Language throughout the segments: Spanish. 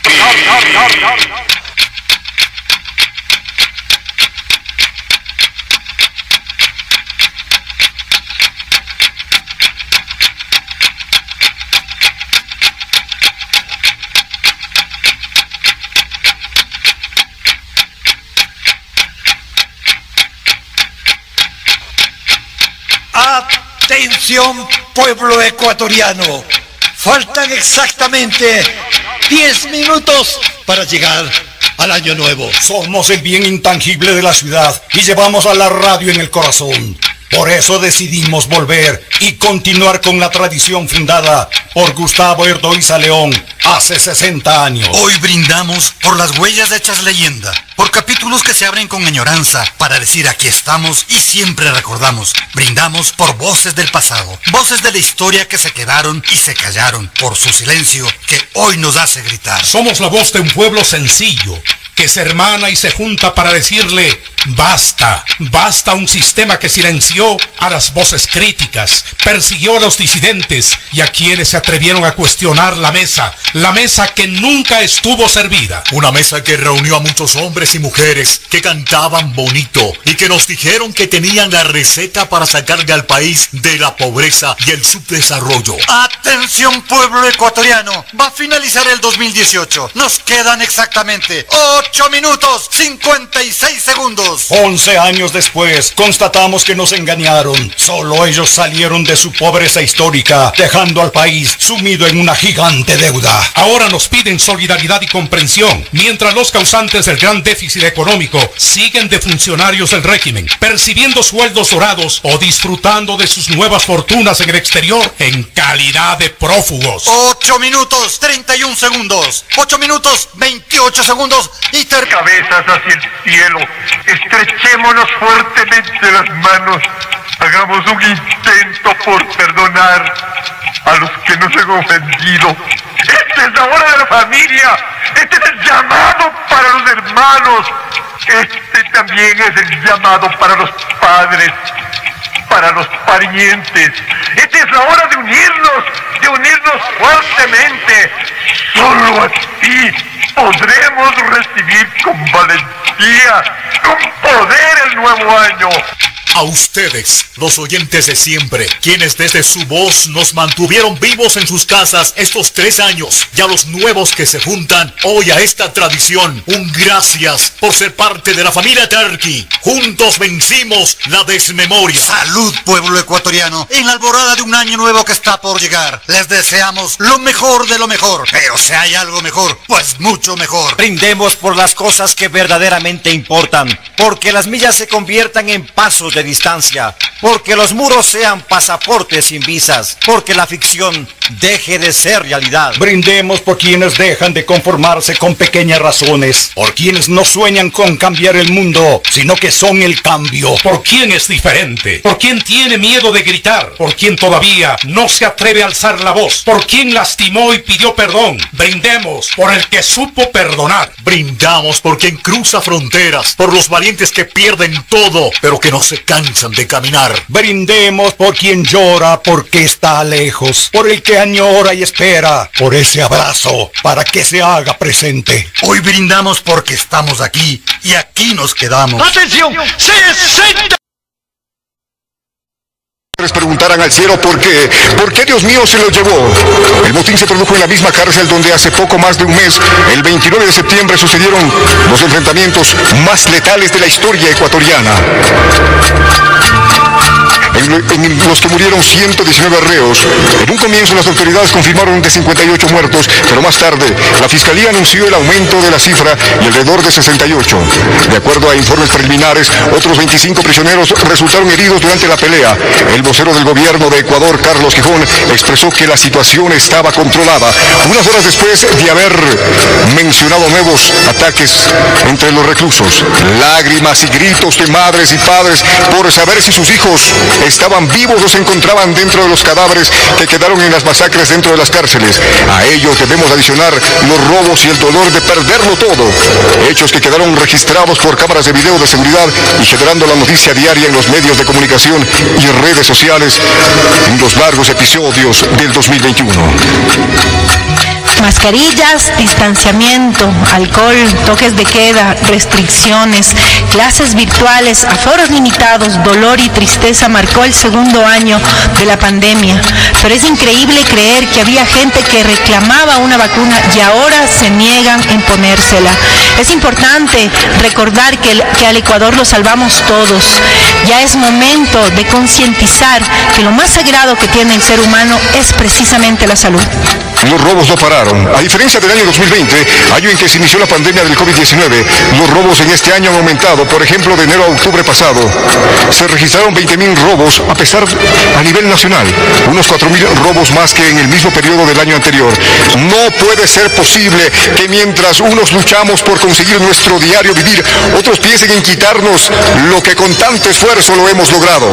Atención, pueblo ecuatoriano. Faltan exactamente 10 minutos para llegar al año nuevo. Somos el bien intangible de la ciudad y llevamos a la radio en el corazón. Por eso decidimos volver y continuar con la tradición fundada por Gustavo Erdoiza León hace 60 años. Hoy brindamos por las huellas hechas leyenda, por capítulos que se abren con añoranza para decir aquí estamos y siempre recordamos. Brindamos por voces del pasado, voces de la historia que se quedaron y se callaron, por su silencio que hoy nos hace gritar. Somos la voz de un pueblo sencillo que se hermana y se junta para decirle basta, basta un sistema que silenció a las voces críticas, persiguió a los disidentes y a quienes se atrevieron a cuestionar la mesa que nunca estuvo servida. Una mesa que reunió a muchos hombres y mujeres que cantaban bonito y que nos dijeron que tenían la receta para sacarle al país de la pobreza y el subdesarrollo. Atención, pueblo ecuatoriano, va a finalizar el 2018. Nos quedan exactamente 8 minutos 56 segundos. 11 años después, constatamos que nos engañaron. Solo ellos salieron de su pobreza histórica, dejando al país sumido en una gigante deuda. Ahora nos piden solidaridad y comprensión, mientras los causantes del gran déficit económico siguen de funcionarios del régimen, percibiendo sueldos dorados o disfrutando de sus nuevas fortunas en el exterior en calidad de prófugos. 8 minutos 31 segundos. 8 minutos 28 segundos y cabezas hacia el cielo, estrechémonos fuertemente las manos, hagamos un intento por perdonar a los que nos han ofendido. Esta es la hora de la familia, este es el llamado para los hermanos, este también es el llamado para los padres, para los parientes. Esta es la hora de unirnos fuertemente. Solo así podremos recibir con valentía, con poder el nuevo año. A ustedes, los oyentes de siempre, quienes desde su voz nos mantuvieron vivos en sus casas estos 3 años, y a los nuevos que se juntan hoy a esta tradición, un gracias por ser parte de la familia Tarqui. Juntos vencimos la desmemoria. Salud, pueblo ecuatoriano, en la alborada de un año nuevo que está por llegar. Les deseamos lo mejor de lo mejor, pero si hay algo mejor, pues mucho mejor. Brindemos por las cosas que verdaderamente importan, porque las millas se conviertan en pasos de distancia, porque los muros sean pasaportes sin visas, porque la ficción deje de ser realidad. Brindemos por quienes dejan de conformarse con pequeñas razones, por quienes no sueñan con cambiar el mundo, sino que son el cambio. Por quien es diferente, por quien tiene miedo de gritar, por quien todavía no se atreve a alzar la voz, por quien lastimó y pidió perdón. Brindemos por el que supo perdonar. Brindamos por quien cruza fronteras, por los valientes que pierden todo, pero que no se cansan de caminar. Brindemos por quien llora porque está lejos, por el que añora y espera, por ese abrazo para que se haga presente. Hoy brindamos porque estamos aquí y aquí nos quedamos. ¡Atención! ¡60! Preguntaran al cielo ¿por qué Dios mío se lo llevó? El motín se produjo en la misma cárcel donde hace poco más de un mes, el 29 de septiembre, sucedieron los enfrentamientos más letales de la historia ecuatoriana. En los que murieron 119 reos. En un comienzo las autoridades confirmaron de 58 muertos, pero más tarde la Fiscalía anunció el aumento de la cifra y alrededor de 68. De acuerdo a informes preliminares, otros 25 prisioneros resultaron heridos durante la pelea. El vocero del gobierno de Ecuador, Carlos Gijón, expresó que la situación estaba controlada, unas horas después de haber mencionado nuevos ataques entre los reclusos. Lágrimas y gritos de madres y padres por saber si sus hijos estaban vivos o se encontraban dentro de los cadáveres que quedaron en las masacres dentro de las cárceles. A ellos debemos adicionar los robos y el dolor de perderlo todo. Hechos que quedaron registrados por cámaras de video de seguridad y generando la noticia diaria en los medios de comunicación y redes sociales en los largos episodios del 2021. Mascarillas, distanciamiento, alcohol, toques de queda, restricciones, clases virtuales, aforos limitados, dolor y tristeza marcó el segundo año de la pandemia. Pero es increíble creer que había gente que reclamaba una vacuna y ahora se niegan en ponérsela. Es importante recordar que al Ecuador lo salvamos todos. Ya es momento de concientizar que lo más sagrado que tiene el ser humano es precisamente la salud. Los robos no pararon. A diferencia del año 2020, año en que se inició la pandemia del COVID-19, los robos en este año han aumentado. Por ejemplo, de enero a octubre pasado, se registraron 20.000 robos a nivel nacional, unos 4.000 robos más que en el mismo periodo del año anterior. No puede ser posible que mientras unos luchamos por conseguir nuestro diario vivir, otros piensen en quitarnos lo que con tanto esfuerzo lo hemos logrado.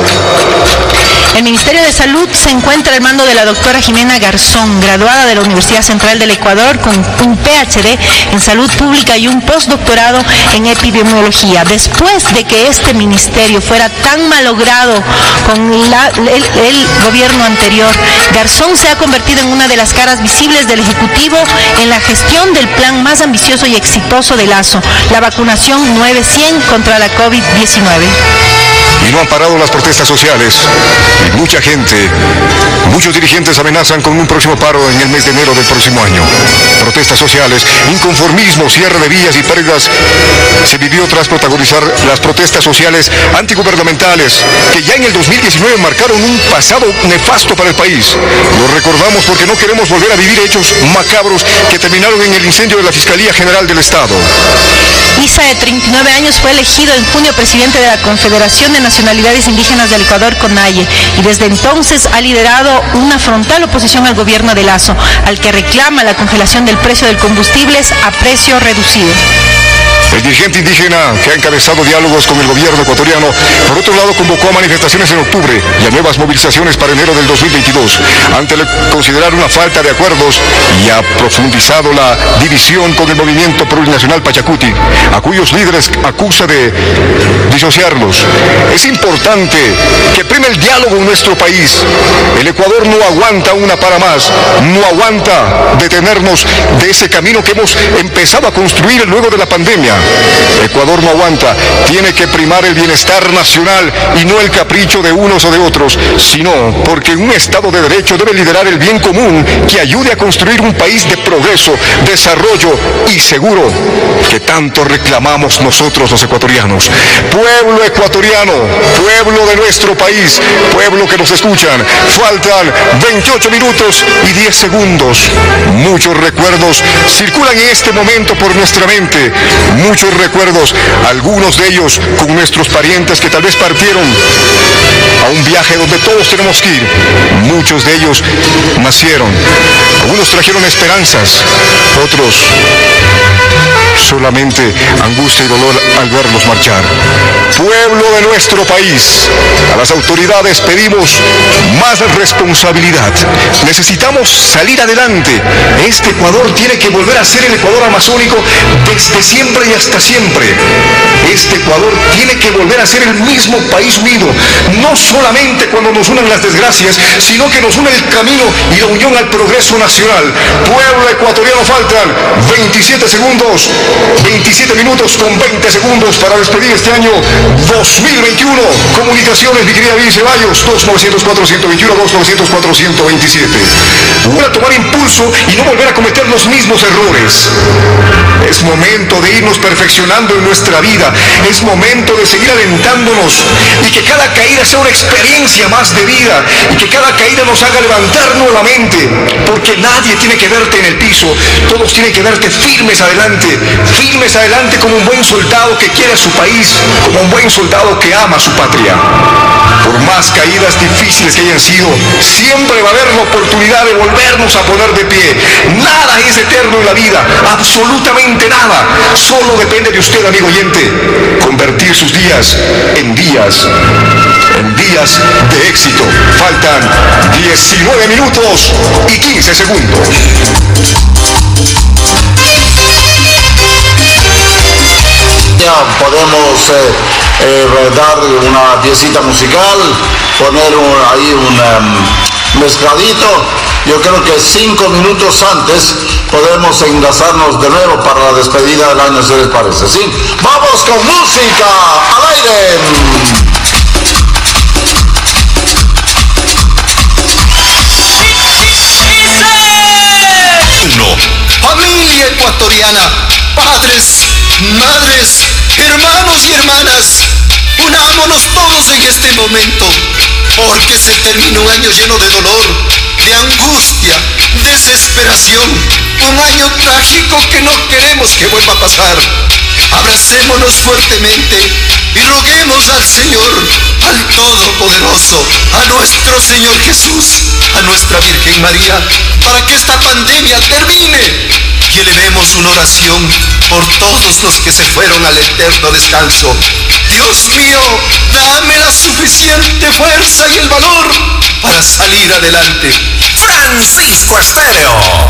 El Ministerio de Salud se encuentra al mando de la doctora Jimena Garzón, graduada de la Universidad Central del Ecuador con un PhD en Salud Pública y un postdoctorado en Epidemiología. Después de que este ministerio fuera tan malogrado con el gobierno anterior, Garzón se ha convertido en una de las caras visibles del Ejecutivo en la gestión del plan más ambicioso y exitoso de Lazo, la vacunación 900 contra la COVID-19. Y no han parado las protestas sociales. Y mucha gente, muchos dirigentes amenazan con un próximo paro en el mes de enero del próximo año. Protestas sociales, inconformismo, cierre de vías y pérdidas se vivió tras protagonizar las protestas sociales antigubernamentales que ya en el 2019 marcaron un pasado nefasto para el país. Lo recordamos porque no queremos volver a vivir hechos macabros que terminaron en el incendio de la Fiscalía General del Estado. Isa, de 39 años, fue elegido en junio presidente de la Confederación de Nacionalidades Indígenas del Ecuador, CONAIE, y desde entonces ha liderado una frontal oposición al gobierno de Lazo, al que reclama la congelación del precio del combustible a precio reducido. El dirigente indígena que ha encabezado diálogos con el gobierno ecuatoriano, por otro lado, convocó a manifestaciones en octubre y a nuevas movilizaciones para enero del 2022, ante considerar una falta de acuerdos, y ha profundizado la división con el movimiento plurinacional Pachacuti, a cuyos líderes acusa de disociarlos. Es importante que prime el diálogo en nuestro país. El Ecuador no aguanta una para más, no aguanta detenernos de ese camino que hemos empezado a construir luego de la pandemia. Ecuador no aguanta, tiene que primar el bienestar nacional y no el capricho de unos o de otros, sino porque un Estado de Derecho debe liderar el bien común que ayude a construir un país de progreso, desarrollo y seguro, que tanto reclamamos nosotros los ecuatorianos. Pueblo ecuatoriano, pueblo de nuestro país, pueblo que nos escuchan, faltan 28 minutos y 10 segundos. Muchos recuerdos circulan en este momento por nuestra mente. Muchos recuerdos, algunos de ellos con nuestros parientes que tal vez partieron a un viaje donde todos tenemos que ir. Muchos de ellos nacieron. Algunos trajeron esperanzas, otros solamente angustia y dolor al verlos marchar. Pueblo de nuestro país, a las autoridades pedimos más responsabilidad. Necesitamos salir adelante. Este Ecuador tiene que volver a ser el Ecuador amazónico desde siempre y hasta siempre. Este Ecuador tiene que volver a ser el mismo país unido, no solamente cuando nos unan las desgracias, sino que nos une el camino y la unión al progreso nacional. Pueblo ecuatoriano, faltan 27 segundos, 27 minutos con 20 segundos para despedir este año 2021. Comunicaciones, mi querida Vivi Ceballos, 2904-121, 2904-127. Voy a tomar impulso y no volver a cometer los mismos errores. Es momento de irnos perfeccionando en nuestra vida. Es momento de seguir alentándonos y que cada caída sea una experiencia más de vida y que cada caída nos haga levantar nuevamente, porque nadie tiene que verte en el piso, todos tienen que verte firmes adelante como un buen soldado que quiere a su país, como un buen soldado que ama a su patria. Por más caídas difíciles que hayan sido, siempre va a haber la oportunidad de volvernos a poner de pie. Nada es eterno en la vida, absolutamente nada. Solo depende de usted, amigo oyente, convertir sus días en días de éxito. Faltan 19 minutos y 15 segundos. Podemos dar una piecita musical, poner ahí un mezcladito. Yo creo que 5 minutos antes podemos enlazarnos de nuevo para la despedida del año, si les parece, ¿sí? ¡Vamos con música! ¡Al aire! Familia ecuatoriana, padres, madres, hermanos y hermanas, unámonos todos en este momento, porque se termina un año lleno de dolor, de angustia, desesperación, un año trágico que no queremos que vuelva a pasar. Abracémonos fuertemente y roguemos al Señor, al Todopoderoso, a nuestro Señor Jesús, a nuestra Virgen María, para que esta pandemia termine. Y elevemos una oración por todos los que se fueron al eterno descanso. Dios mío, dame la suficiente fuerza y el valor para salir adelante. Francisco Estéreo.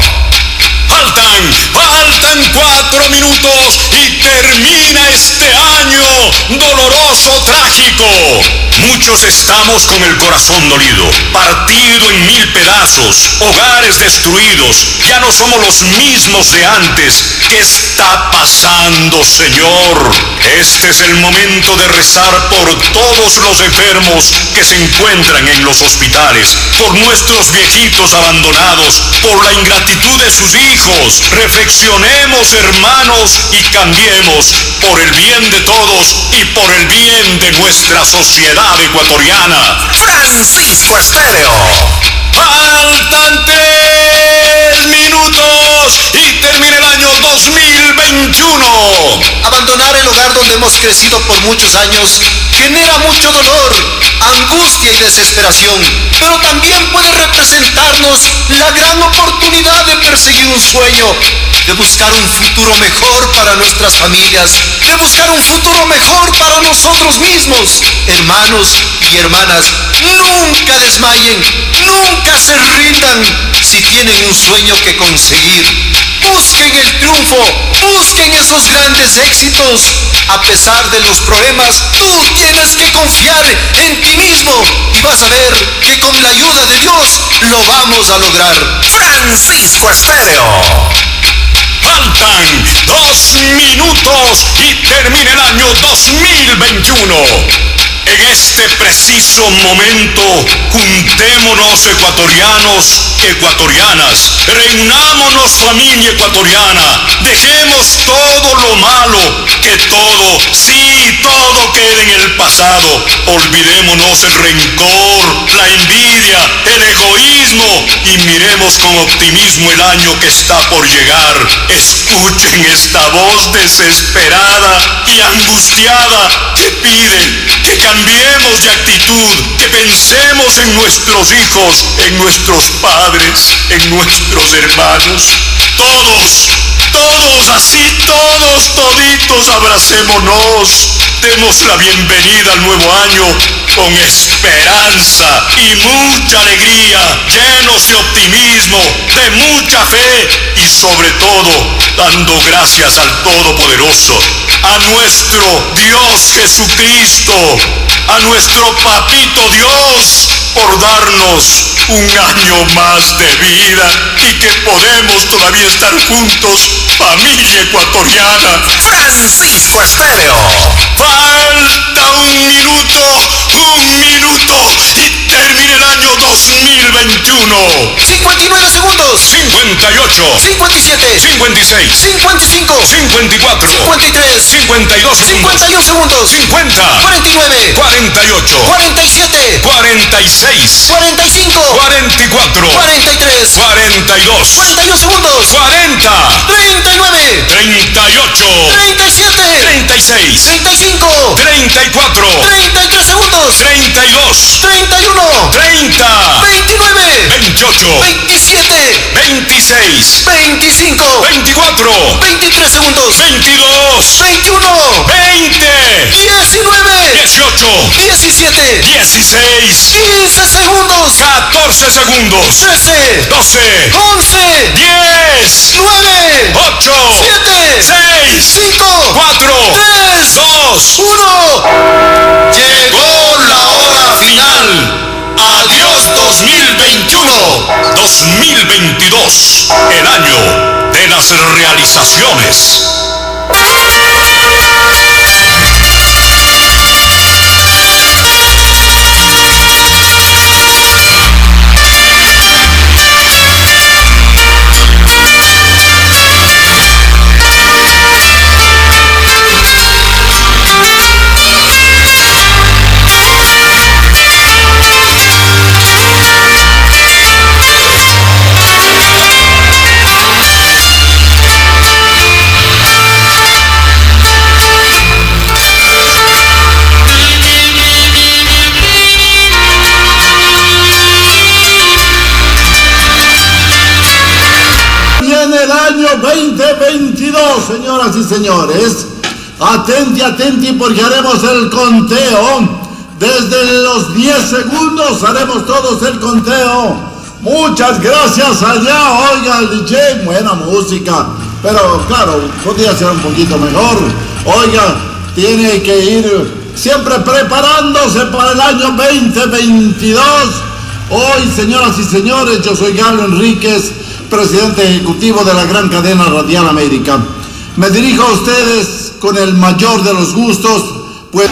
Faltan 4 minutos y termina este año doloroso, trágico. Muchos estamos con el corazón dolido, partido en 1000 pedazos, hogares destruidos. Ya no somos los mismos de antes. ¿Qué está pasando, Señor? Este es el momento de rezar por todos los enfermos que se encuentran en los hospitales, por nuestros viejitos abandonados, por la ingratitud de sus hijos. Reflexionemos, hermanos, y cambiemos por el bien de todos y por el bien de nuestra sociedad ecuatoriana. Francisco Estéreo. Faltan 3 minutos y termina el año 2021. Abandonar el hogar donde hemos crecido por muchos años genera mucho dolor, angustia y desesperación, pero también puede representarnos la gran oportunidad de perseguir un sueño, de buscar un futuro mejor para nuestras familias, de buscar un futuro mejor para nosotros mismos. Hermanos y hermanas, nunca desmayen, nunca se rindan si tienen un sueño que conseguir. Busquen el triunfo, busquen esos grandes éxitos. A pesar de los problemas, tú tienes que confiar en ti mismo y vas a ver que con la ayuda de Dios lo vamos a lograr. Francisco Estéreo. Faltan 2 minutos y termina el año 2021. En este preciso momento, juntémonos ecuatorianos, ecuatorianas, reunámonos familia ecuatoriana, dejemos todo lo malo, que todo, sí, todo quede en el pasado, olvidémonos el rencor, la envidia, el egoísmo y miremos con optimismo el año que está por llegar. Escuchen esta voz desesperada y angustiada que pide que cambiemos de actitud, que pensemos en nuestros hijos, en nuestros padres, en nuestros hermanos. Todos, así todos, toditos, abracémonos. Demos la bienvenida al nuevo año con esperanza y mucha alegría, llenos de optimismo, de mucha fe y sobre todo dando gracias al Todopoderoso, a nuestro Dios Jesucristo, a nuestro Papito Dios por darnos un año más de vida y que podemos todavía estar juntos, familia ecuatoriana. Francisco Estéreo. Falta un minuto y termina el año 2021. 59 segundos. 58. 57. 56. 55. 54. 53. 52 segundos. 51 segundos. 50. 49. 48. 47. 46. 45. 44. 43. 42. 41 segundos. 40. 39. 38. 37. 36. 35. 34. 33 segundos. 32. 31. 30. 29. 28. 27. 26. 25. 24. 23 segundos. 22. 21. 20. 19. 18. 17. 16. 15 segundos. 14 segundos. 13. 12. 11. 10. 9. 8. 7. 6. 5. 4. 3. 2. 1. Llegó la hora final. Adiós. 2021. 2022, el año de las realizaciones. El año 2022, señoras y señores. Atenti, atenti, porque haremos el conteo. Desde los 10 segundos haremos todos el conteo. Muchas gracias allá. Oiga, el DJ, buena música. Pero claro, podría ser un poquito mejor. Oiga, tiene que ir siempre preparándose para el año 2022. Hoy, señoras y señores, yo soy Galo Enríquez, presidente ejecutivo de la gran cadena radial América. Me dirijo a ustedes con el mayor de los gustos, pues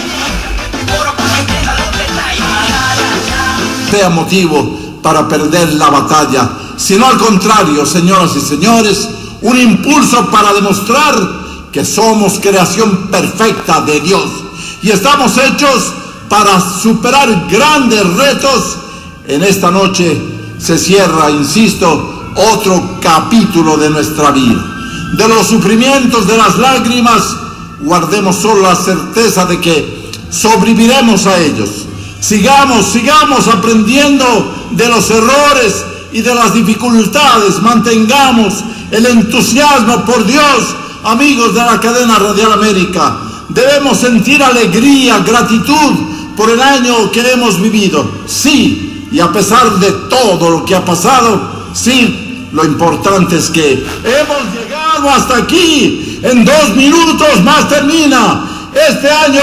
sea motivo para perder la batalla, sino al contrario, señoras y señores, un impulso para demostrar que somos creación perfecta de Dios y estamos hechos para superar grandes retos. En esta noche se cierra, insisto, otro capítulo de nuestra vida. De los sufrimientos, de las lágrimas, guardemos solo la certeza de que sobreviviremos a ellos. Sigamos aprendiendo de los errores y de las dificultades. Mantengamos el entusiasmo por Dios, amigos de la cadena Radial América. Debemos sentir alegría, gratitud por el año que hemos vivido. Sí, y a pesar de todo lo que ha pasado, sí, lo importante es que hemos llegado hasta aquí. En 2 minutos más termina este año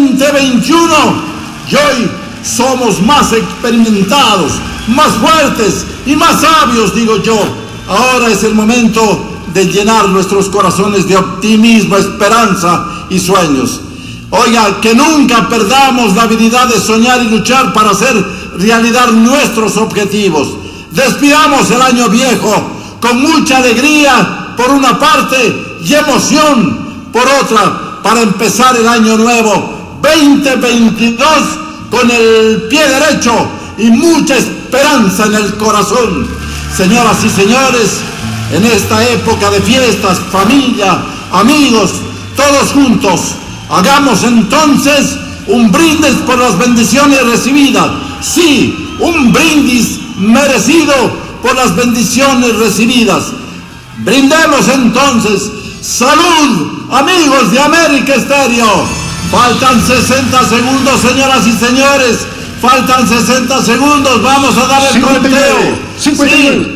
2021 y hoy somos más experimentados, más fuertes y más sabios, digo yo. Ahora es el momento de llenar nuestros corazones de optimismo, esperanza y sueños. Oiga, que nunca perdamos la habilidad de soñar y luchar para hacer realidad nuestros objetivos. Despidamos el año viejo con mucha alegría por una parte y emoción por otra, para empezar el año nuevo 2022 con el pie derecho y mucha esperanza en el corazón. Señoras y señores, en esta época de fiestas, familia, amigos, todos juntos, hagamos entonces un brindis por las bendiciones recibidas. Sí, un brindis merecido por las bendiciones recibidas. Brindemos entonces. ¡Salud, amigos de América Estéreo! Faltan 60 segundos, señoras y señores. Faltan 60 segundos. Vamos a dar el conteo. Sí.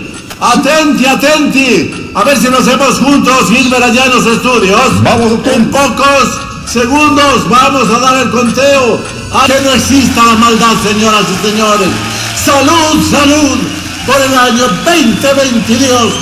Atenti. A ver si lo hacemos juntos, Gilbert, allá en los estudios. Vamos, doctor. En pocos segundos vamos a dar el conteo. A que no exista la maldad, señoras y señores. Salud por el año 2022.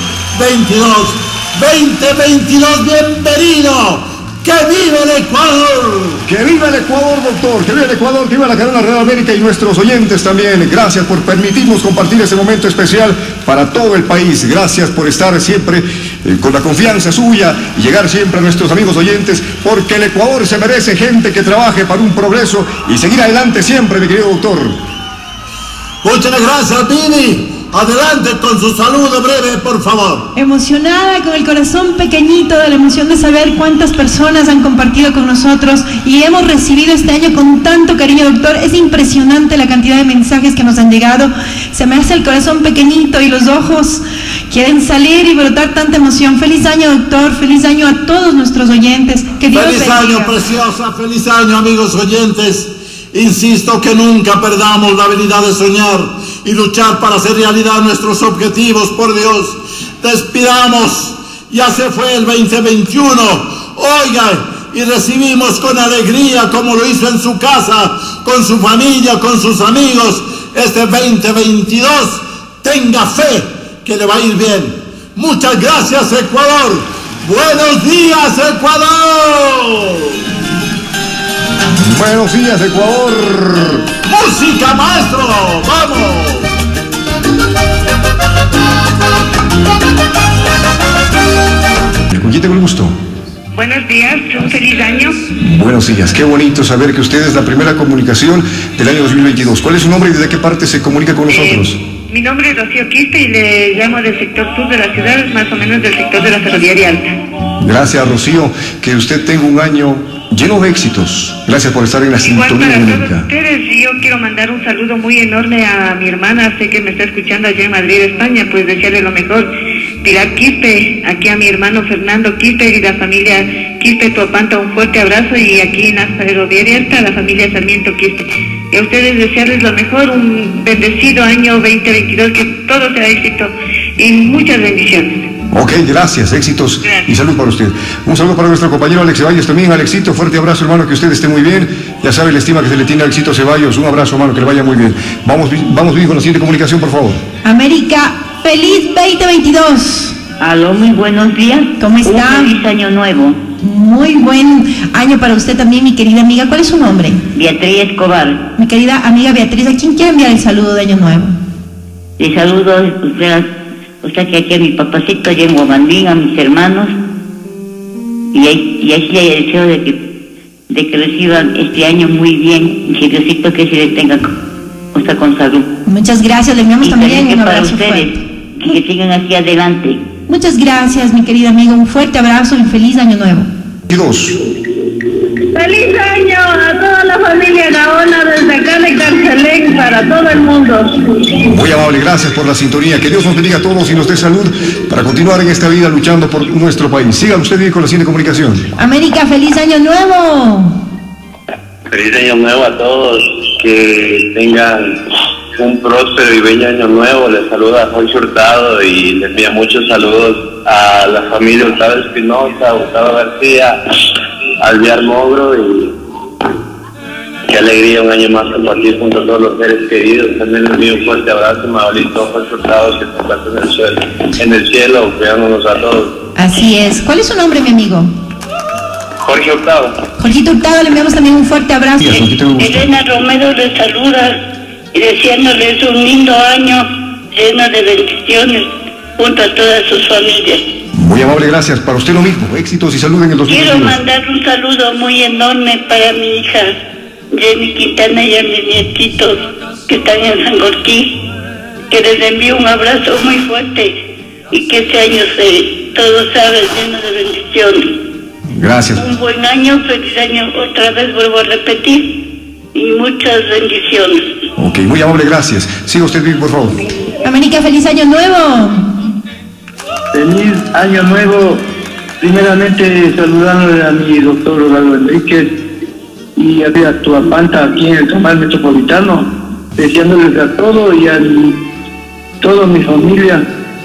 2022, bienvenido. ¡Que vive el Ecuador! ¡Que viva el Ecuador, doctor! ¡Que viva el Ecuador! ¡Que viva la cadena Radial América y nuestros oyentes también! Gracias por permitirnos compartir este momento especial para todo el país. Gracias por estar siempre con la confianza suya y llegar siempre a nuestros amigos oyentes, porque el Ecuador se merece gente que trabaje para un progreso y seguir adelante siempre, mi querido doctor. Muchas gracias, Vini. Adelante con su saludo breve, por favor. Emocionada, con el corazón pequeñito de la emoción de saber cuántas personas han compartido con nosotros y hemos recibido este año con tanto cariño, doctor. Es impresionante la cantidad de mensajes que nos han llegado. Se me hace el corazón pequeñito y los ojos quieren salir y brotar tanta emoción. Feliz año, doctor. Feliz año a todos nuestros oyentes. Que Dios feliz bendiga. año, preciosa. Feliz año, amigos oyentes. Insisto que nunca perdamos la habilidad de soñar y luchar para hacer realidad nuestros objetivos, por Dios. Despidamos, ya se fue el 2021, oiga, y recibimos con alegría, como lo hizo en su casa, con su familia, con sus amigos, este 2022, tenga fe que le va a ir bien. Muchas gracias, Ecuador. Buenos días, Ecuador. Buenos días, Ecuador. Música, maestro, vamos. ¿Con quién tengo el gusto? Buenos días, un feliz año. Buenos días, qué bonito saber que usted es la primera comunicación del año 2022. ¿Cuál es su nombre y desde qué parte se comunica con nosotros? Mi nombre es Rocío Quispe y le llamo del sector sur de la ciudad, más o menos del sector de la Ferroviaria Alta. Gracias, Rocío, que usted tenga un año lleno de éxitos. Gracias por estar en la Igual sintonía para única. todos ustedes, y yo quiero mandar un saludo muy enorme a mi hermana, sé que me está escuchando allá en Madrid, España, pues desearle lo mejor. Pilar Quispe, aquí a mi hermano Fernando Quispe y la familia Quispe Tuapanta, un fuerte abrazo, y aquí en la Ferroviaria Alta, la familia Sarmiento Quispe. Y a ustedes desearles lo mejor, un bendecido año 2022, que todo sea éxito y muchas bendiciones. Ok, gracias, éxitos y salud para usted. Un saludo para nuestro compañero Alex Ceballos también. Alexito, fuerte abrazo, hermano, que usted esté muy bien. Ya sabe la estima que se le tiene a Alexito Ceballos. Un abrazo, hermano, que le vaya muy bien. Vamos bien con la siguiente comunicación, por favor. América, feliz 2022. Aló, muy buenos días. ¿Cómo está? Un feliz año nuevo. Muy buen año para usted también, mi querida amiga. ¿Cuál es su nombre? Beatriz Escobar. Mi querida amiga Beatriz, ¿a quién quiere enviar el saludo de año nuevo? Le saludo o sea que aquí a mi papacito, allá en Guamandín, a mis hermanos, y así hay el deseo de que reciban este año muy bien, y que Diosito que se le tenga con salud. Muchas gracias, le enviamos y también un para abrazo ustedes, fuerte. que sigan así adelante. Muchas gracias, mi querida amiga, un fuerte abrazo y feliz año nuevo. ¡Feliz año a toda la familia Gaona desde acá de Carcelén para todo el mundo! Muy amable, gracias por la sintonía. Que Dios nos bendiga a todos y nos dé salud para continuar en esta vida luchando por nuestro país. Siga usted bien con la siguiente comunicación. América, feliz año nuevo. Feliz año nuevo a todos, que tengan un próspero y bello año nuevo. Les saluda Jorge Hurtado y les envía muchos saludos a la familia Hurtado Espinosa, Gustavo García, Alvear Mogro, y qué alegría un año más compartir junto a todos los seres queridos. También les envío un fuerte abrazo a Maurito Jorge Hurtado, que se encuentra en el cielo, cuidándonos a todos. Así es. ¿Cuál es su nombre, mi amigo? Jorge Hurtado. Jorgito Hurtado, le enviamos también un fuerte abrazo. Elena Romero les saluda y deseándoles un lindo año lleno de bendiciones junto a todas sus familias. Muy amable, gracias. Para usted lo mismo. Éxitos y salud en el 2022. Quiero mandar un saludo muy enorme para mi hija Jenny Quintana y a mis nietitos que están en Sangorquí, que les envío un abrazo muy fuerte y que este año todo sabe lleno de bendiciones. Gracias. Un buen año, feliz año, otra vez vuelvo a repetir, y muchas bendiciones. Ok, muy amable, gracias. Siga usted bien, por favor. América, feliz año nuevo. Feliz año nuevo. Primeramente saludándole a mi doctor Rolando Enríquez y a Tuapanta aquí en el Canal Metropolitano, deseándoles a todo y a toda mi familia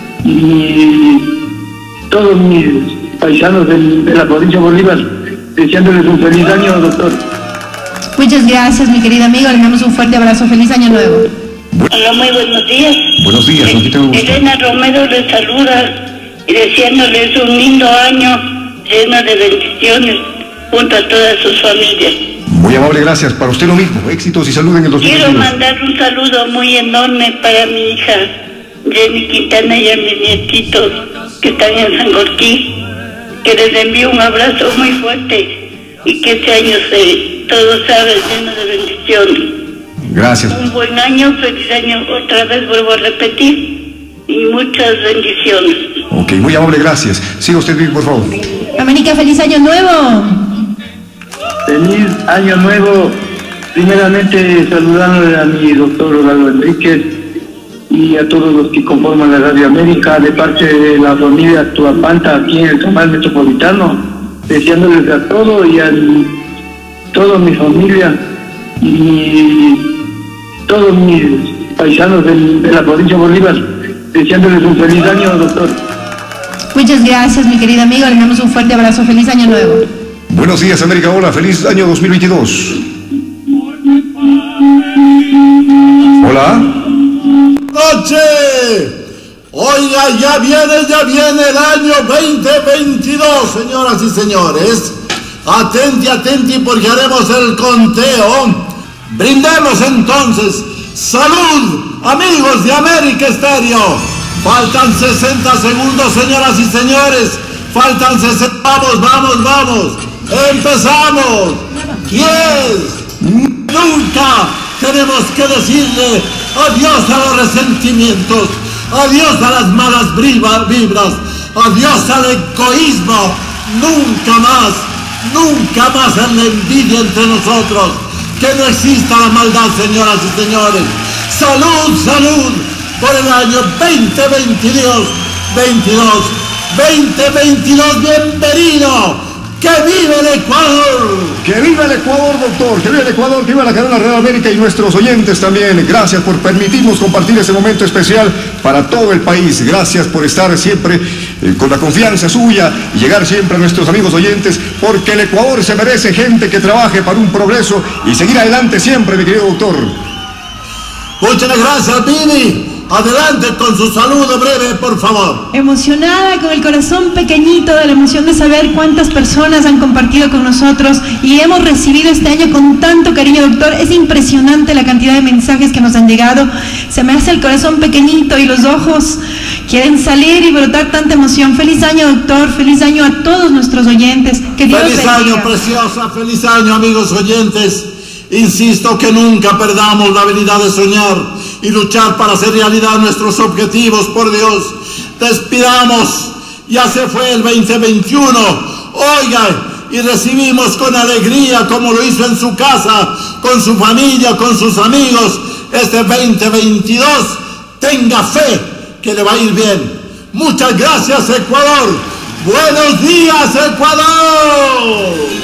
y todos mis paisanos de la provincia de Bolívar, deseándoles un feliz año, doctor. Muchas gracias, mi querida amiga, le damos un fuerte abrazo, feliz año nuevo. Hola, muy buenos días. Buenos días, ¿con quién tengo el gusto? Elena Romero les saluda y deseándoles un lindo año lleno de bendiciones junto a todas sus familias. Muy amable, gracias. Para usted lo mismo. Éxitos y salud en el 2022. Quiero mandar un saludo muy enorme para mi hija Jenny Quintana y a mis nietitos que están en Sangorquí, que les envío un abrazo muy fuerte y que este año todo sabe lleno de bendiciones. Gracias. Un buen año, feliz año, otra vez vuelvo a repetir, y muchas bendiciones. Ok, muy amable, gracias. Siga usted bien, por favor. América, feliz año nuevo. Feliz año nuevo. Primeramente saludándole a mi doctor Rolando Enríquez y a todos los que conforman la Radio América de parte de la familia Tuapanta aquí en el Canal Metropolitano, deseándoles a todo y a toda mi familia y todos mis paisanos de la provincia de Bolívar, deseándoles un feliz año, doctor. Muchas gracias, mi querida amiga, le damos un fuerte abrazo, feliz año nuevo. Buenos días, América, hola, feliz año 2022. Hola. ¡Noche! Oiga, ya viene el año 2022, señoras y señores. Atenti, porque haremos el conteo. Brindemos entonces. ¡Salud, amigos de América Estéreo! Faltan 60 segundos, señoras y señores. Faltan 60. Vamos. Empezamos. 10. Nunca tenemos que decirle adiós a los resentimientos. Adiós a las malas vibras, adiós al egoísmo, nunca más a la envidia entre nosotros, que no exista la maldad, señoras y señores. Salud por el año 2022, bienvenido. ¡Que vive el Ecuador! ¡Que viva el Ecuador, doctor! ¡Que viva el Ecuador! ¡Que viva la cadena Red América y nuestros oyentes también! Gracias por permitirnos compartir este momento especial para todo el país. Gracias por estar siempre con la confianza suya y llegar siempre a nuestros amigos oyentes, porque el Ecuador se merece gente que trabaje para un progreso y seguir adelante siempre, mi querido doctor. Muchas gracias, Vini. Adelante con su saludo breve, por favor. Emocionada, con el corazón pequeñito de la emoción de saber cuántas personas han compartido con nosotros y hemos recibido este año con tanto cariño, doctor. Es impresionante la cantidad de mensajes que nos han llegado. Se me hace el corazón pequeñito y los ojos quieren salir y brotar tanta emoción. Feliz año, doctor. Feliz año a todos nuestros oyentes. Que Dios feliz bendiga. Año, preciosa. Feliz año, amigos oyentes. Insisto que nunca perdamos la habilidad de soñar y luchar para hacer realidad nuestros objetivos, por Dios. Despidamos, ya se fue el 2021, oiga, y recibimos con alegría, como lo hizo en su casa, con su familia, con sus amigos, este 2022. Tenga fe que le va a ir bien. Muchas gracias, Ecuador. Buenos días, Ecuador.